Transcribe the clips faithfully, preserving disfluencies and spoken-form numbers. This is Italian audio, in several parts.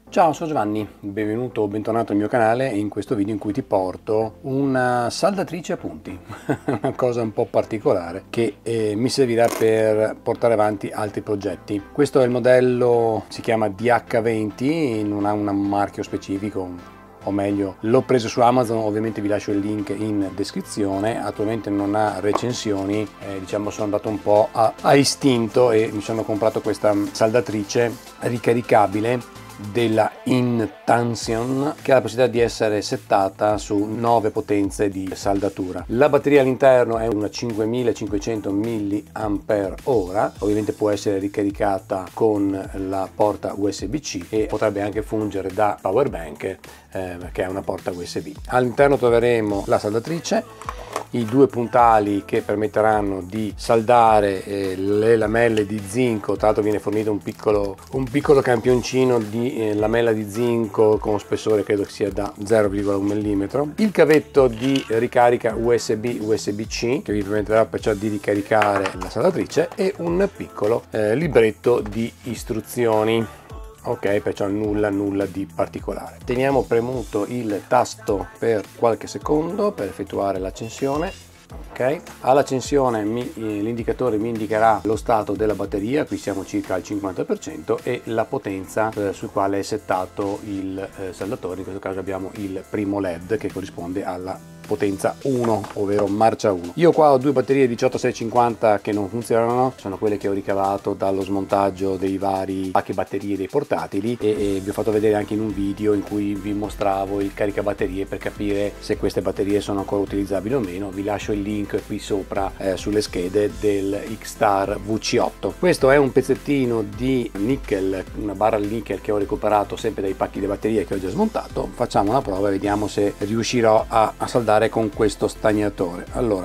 Ciao, sono Giovanni, benvenuto o bentornato al mio canale in questo video in cui ti porto una saldatrice a punti, una cosa un po' particolare che eh, mi servirà per portare avanti altri progetti. Questo è il modello, si chiama D H venti, non ha un marchio specifico, o meglio l'ho preso su Amazon, ovviamente vi lascio il link in descrizione. Attualmente non ha recensioni, eh, diciamo sono andato un po' a, a istinto e mi sono comprato questa saldatrice ricaricabile della Intention, che ha la possibilità di essere settata su nove potenze di saldatura. La batteria all'interno è una cinquemilacinquecento milliampere ora, ovviamente può essere ricaricata con la porta U S B C e potrebbe anche fungere da power bank, eh, che è una porta U S B. All'interno troveremo la saldatrice, i due puntali che permetteranno di saldare eh, le lamelle di zinco. Tra l'altro viene fornito un piccolo, un piccolo campioncino di eh, lamella di zinco con spessore credo che sia da zero virgola uno millimetro, il cavetto di ricarica U S B U S B C che vi permetterà perciò di ricaricare la saldatrice e un piccolo eh, libretto di istruzioni. Ok, perciò nulla nulla di particolare. Teniamo premuto il tasto per qualche secondo per effettuare l'accensione. Ok, all'accensione l'indicatore mi indicherà lo stato della batteria, qui siamo circa al cinquanta per cento, e la potenza eh, sul quale è settato il eh, saldatore. In questo caso abbiamo il primo led che corrisponde alla potenza uno, ovvero marcia uno. Io qua ho due batterie diciotto seicentocinquanta che non funzionano, sono quelle che ho ricavato dallo smontaggio dei vari pacchi batterie dei portatili e, e vi ho fatto vedere anche in un video in cui vi mostravo il caricabatterie per capire se queste batterie sono ancora utilizzabili o meno. Vi lascio il link qui sopra eh, sulle schede del X-Star V C otto. Questo è un pezzettino di nickel, una barra di nickel che ho recuperato sempre dai pacchi di batterie che ho già smontato. Facciamo una prova e vediamo se riuscirò a, a saldare con questo stagnatore. Allora,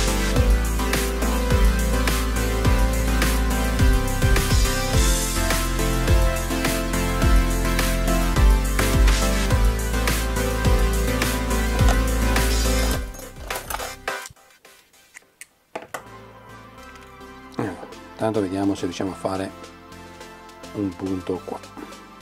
tanto vediamo se riusciamo a fare un punto qua.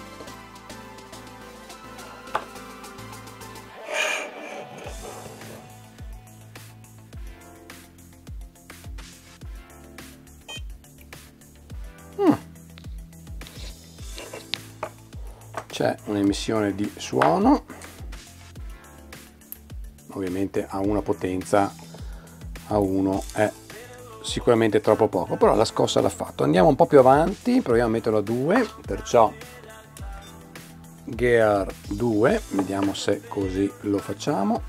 C'è un'emissione di suono, ovviamente a una potenza a uno è sicuramente troppo poco, però la scossa l'ha fatto. Andiamo un po' più avanti, proviamo a metterlo a due, perciò gear due, vediamo se così lo facciamo.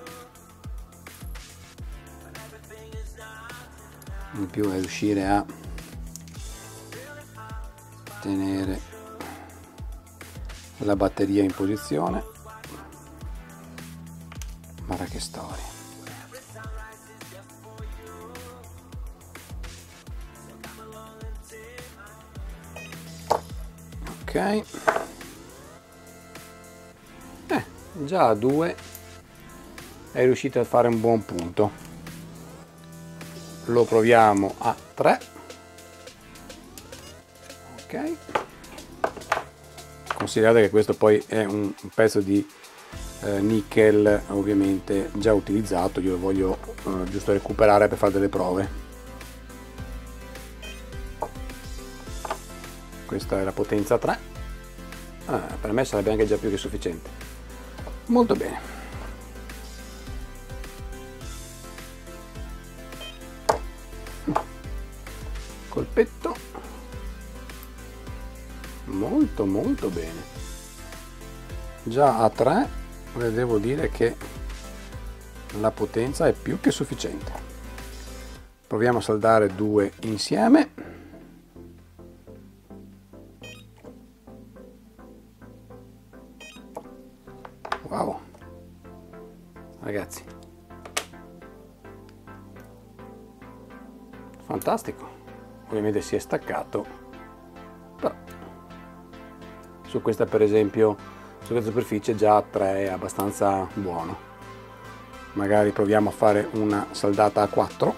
In più è riuscire a tenere la batteria in posizione. Guarda che storia. Ok, eh, già a due è riuscito a fare un buon punto. Lo proviamo a tre. Ok, considerate che questo poi è un pezzo di eh, nickel ovviamente già utilizzato, io lo voglio eh, giusto recuperare per fare delle prove. Questa è la potenza tre, ah, per me sarebbe anche già più che sufficiente. Molto bene. Colpetto. Molto molto bene, già a tre devo dire che la potenza è più che sufficiente. Proviamo a saldare due insieme. Wow, ragazzi, fantastico. Ovviamente si è staccato, però su questa per esempio, su questa superficie già a tre è abbastanza buono. Magari proviamo a fare una saldata a quattro,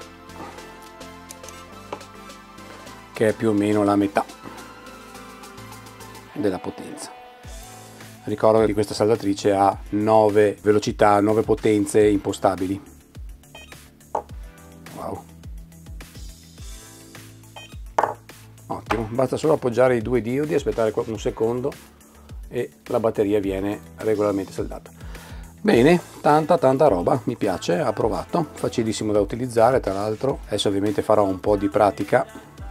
che è più o meno la metà della potenza. Ricordo che questa saldatrice ha nove velocità, nove potenze impostabili. Wow. Ottimo, basta solo appoggiare i due diodi, aspettare un secondo e la batteria viene regolarmente saldata. Bene, tanta tanta roba, mi piace, ha provato, facilissimo da utilizzare tra l'altro. Adesso ovviamente farò un po' di pratica.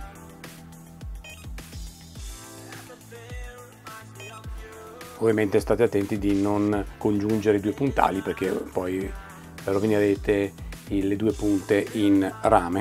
Ovviamente state attenti di non congiungere i due puntali perché poi rovinerete le due punte in rame.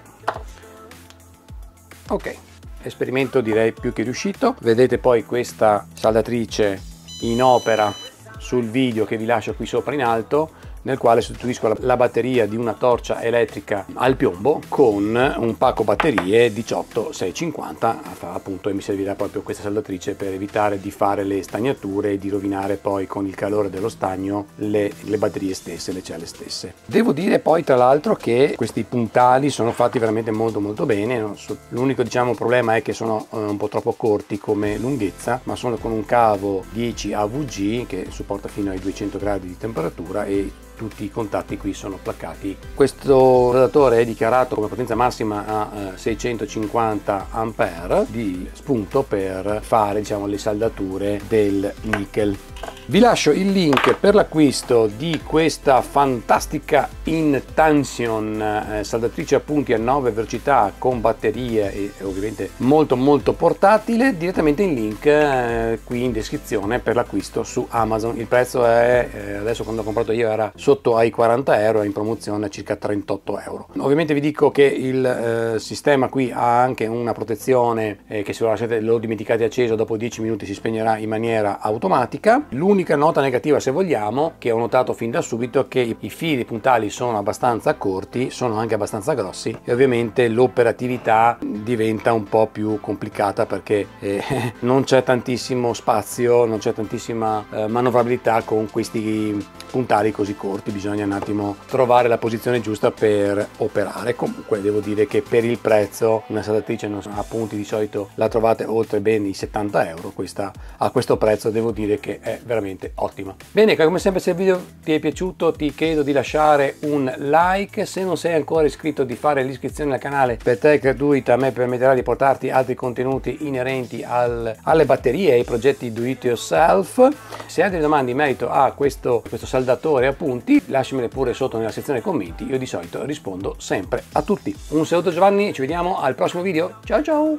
Ok, esperimento direi più che riuscito. Vedete poi questa saldatrice in opera sul video che vi lascio qui sopra in alto, nel quale sostituisco la batteria di una torcia elettrica al piombo con un pacco batterie diciotto seicentocinquanta, appunto, e mi servirà proprio questa saldatrice per evitare di fare le stagnature e di rovinare poi con il calore dello stagno le, le batterie stesse, le celle stesse. Devo dire poi tra l'altro che questi puntali sono fatti veramente molto molto bene. L'unico diciamo problema è che sono un po' troppo corti come lunghezza, ma sono con un cavo dieci A V G che supporta fino ai duecento gradi di temperatura e tutti i contatti qui sono placcati. Questo radatore è dichiarato come potenza massima a eh, seicentocinquanta ampere di spunto per fare diciamo le saldature del nickel. Vi lascio il link per l'acquisto di questa fantastica Intension eh, saldatrice a punti a nove velocità con batterie e, e ovviamente molto molto portatile direttamente in link eh, qui in descrizione per l'acquisto su Amazon. Il prezzo è eh, adesso, quando ho comprato io era sotto ai quaranta euro, è in promozione a circa trentotto euro. Ovviamente vi dico che il eh, sistema qui ha anche una protezione eh, che se lo lasciate, lo dimenticate acceso, dopo dieci minuti si spegnerà in maniera automatica. L'unica nota negativa, se vogliamo, che ho notato fin da subito è che i, i fili puntali sono abbastanza corti, sono anche abbastanza grossi e ovviamente l'operatività diventa un po' più complicata perché eh, non c'è tantissimo spazio, non c'è tantissima eh, manovrabilità con questi puntali così corti. Bisogna un attimo trovare la posizione giusta per operare. Comunque devo dire che per il prezzo una saldatrice a punti di solito la trovate oltre ben i settanta euro, questa a questo prezzo devo dire che è veramente ottima. Bene, come sempre, se il video ti è piaciuto ti chiedo di lasciare un like, se non sei ancora iscritto di fare l'iscrizione al canale, per te è gratuita, a me permetterà di portarti altri contenuti inerenti al, alle batterie e ai progetti do it yourself. Se hai delle domande in merito a questo, questo saldatore a punti, lasciamele pure sotto nella sezione commenti, io di solito rispondo sempre a tutti. Un saluto Giovanni, ci vediamo al prossimo video, ciao ciao!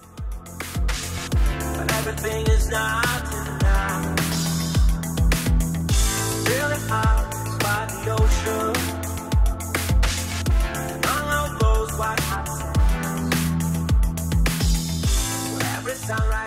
Everything is not enough. Really hard by the ocean. And all of those white hot sands. Where every sunrise